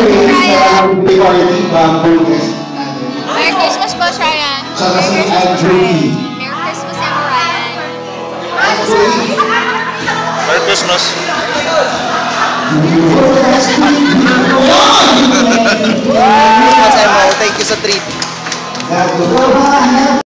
Merry Christmas po, Ryan. Tsaka si Andrew. Merry Christmas, Emma Ryan. Merry Christmas. Christmas, Emma. Thank you sa treat.